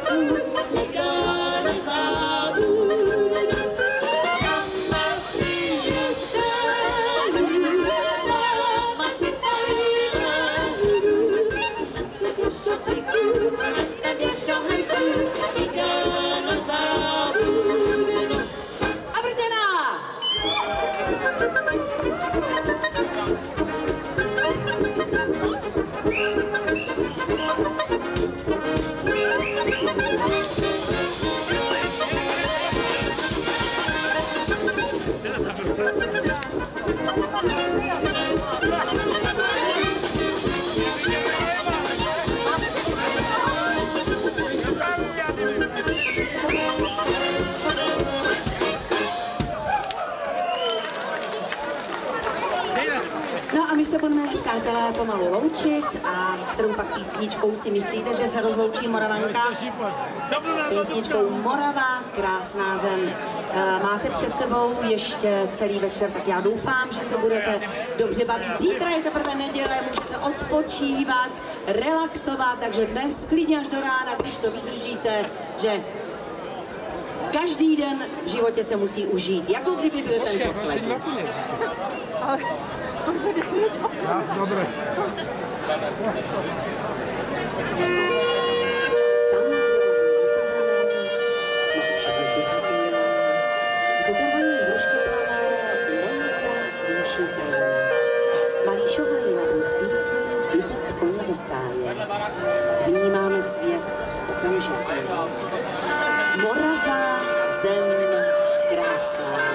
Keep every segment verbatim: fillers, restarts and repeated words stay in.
hajku, nikdo nezabude. Sama si zůstanu, sama si pojdu. Neběž o hajku, neběž o hajku, nikdo nezabude. A Brděna! No a my se budeme, přátelé, pomalu loučit a kterou pak písničkou si myslíte, že se rozloučí Moravanka? Písničkou Morava, krásná zem. Máte před sebou ještě celý večer, tak já doufám, že se budete dobře bavit. Zítra je teprve neděle, můžete odpočívat, relaxovat, takže dnes klidně až do rána, když to vydržíte, že každý den v životě se musí užít, jako kdyby byl ten poslední. Dobre. Tam podle všech hvězdy zhasíná, vzduchem voní hrušky plané, nejkrásnější krajina. Malý šohaj na tom spící, vidět koně ze stáje. Vnímáme svět v okamžicích. Morava, zem krásná.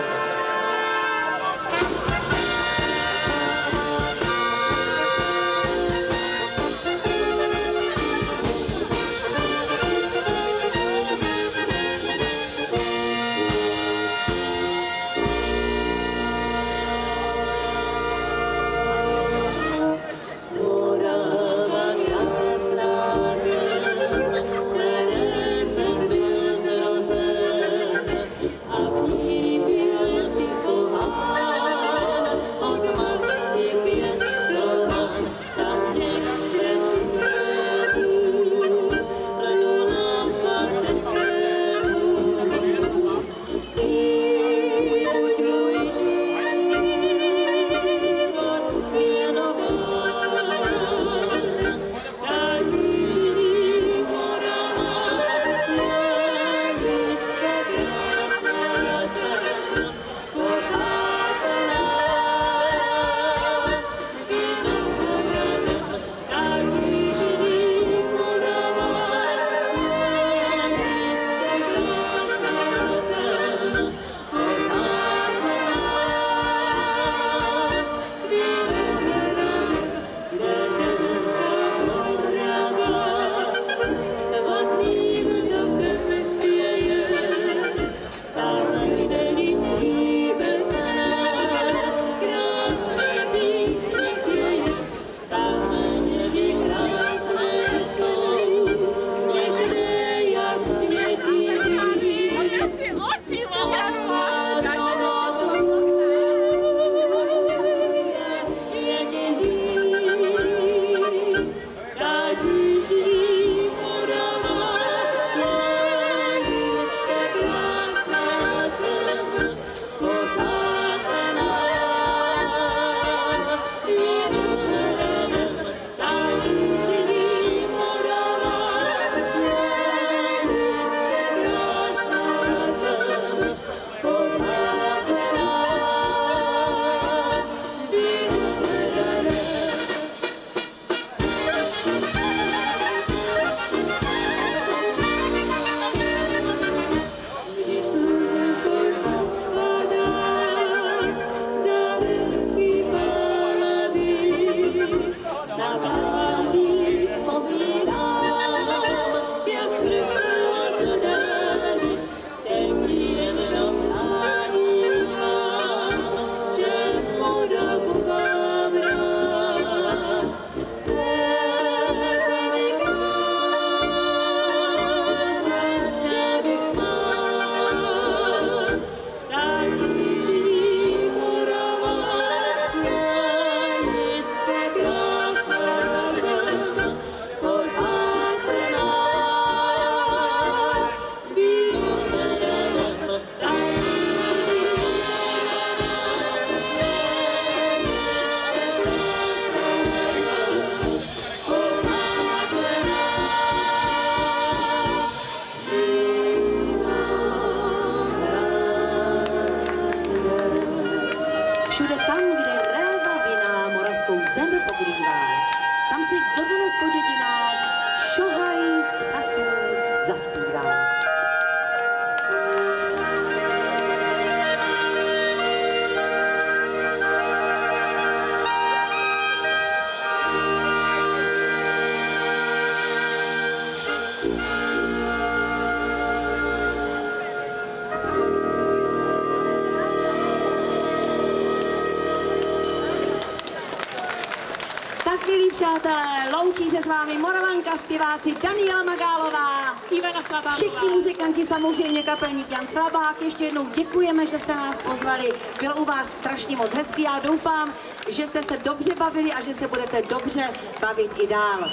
přátelé, loučí se s vámi Moravanka, zpěváci Daniela Magálová, Ivana Slabáková. Všichni muzikanti, samozřejmě kapelník Jan Slabák. Ještě jednou děkujeme, že jste nás pozvali. Bylo u vás strašně moc hezký. Já doufám, že jste se dobře bavili a že se budete dobře bavit i dál.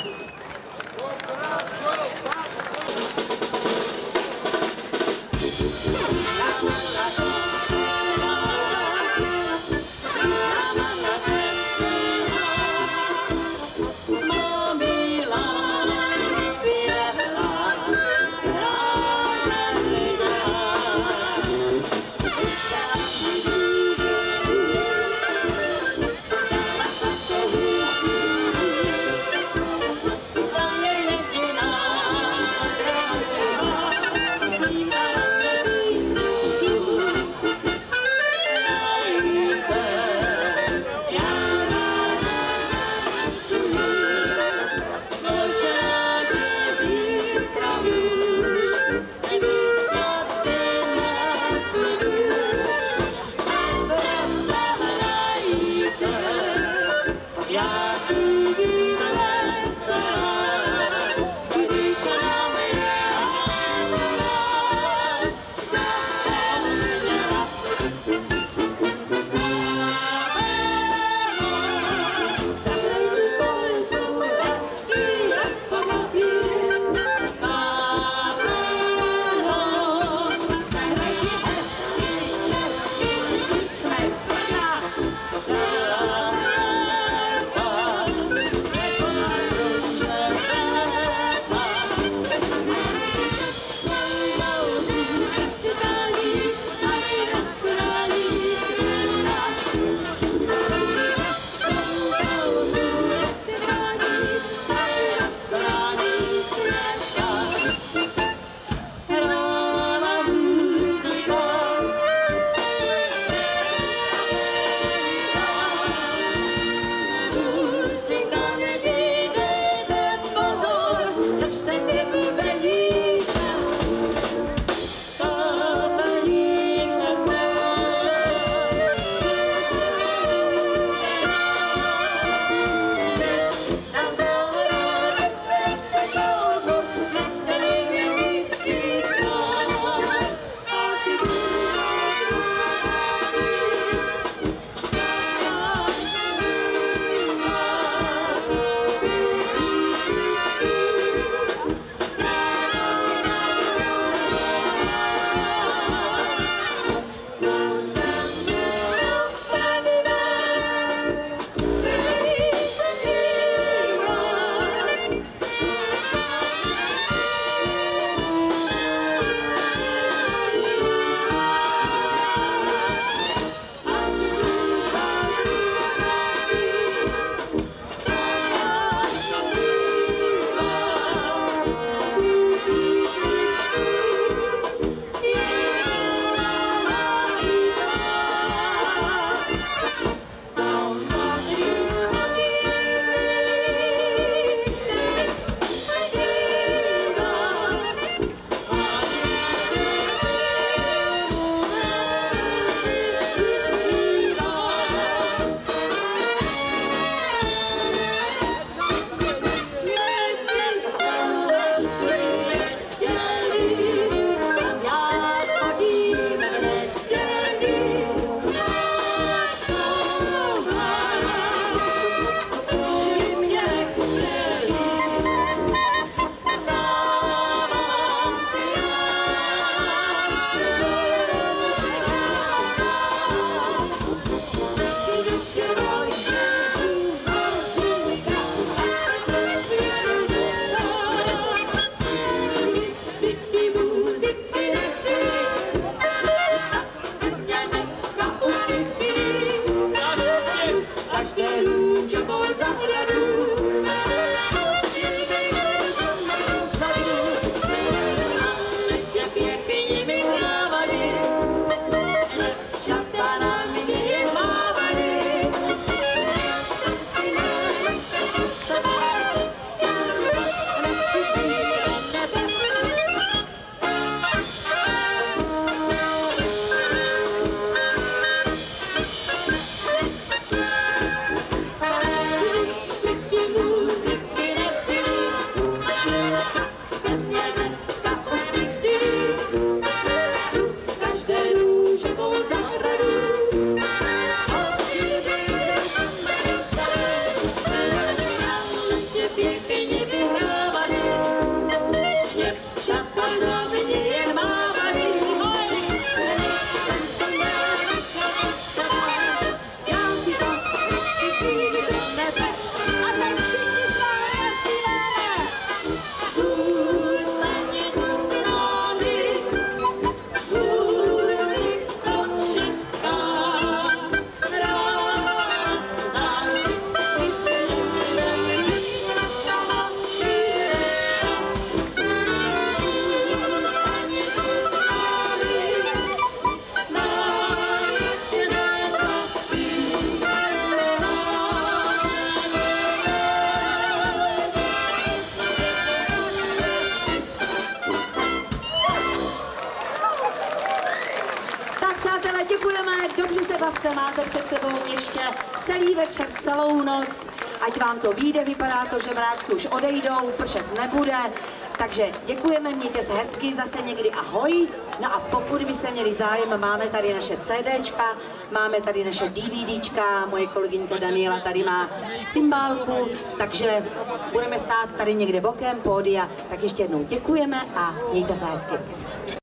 přátelé, děkujeme, dobře se bavte, máte před sebou ještě celý večer, celou noc, ať vám to vyjde, vypadá to, že mráčky už odejdou, pršet nebude, takže děkujeme, mějte se hezky, zase někdy ahoj, no a pokud byste měli zájem, máme tady naše CDčka, máme tady naše DVDčka, moje kolegyňka Daniela tady má cymbálku, takže budeme stát tady někde bokem pódia, tak ještě jednou děkujeme a mějte se hezky.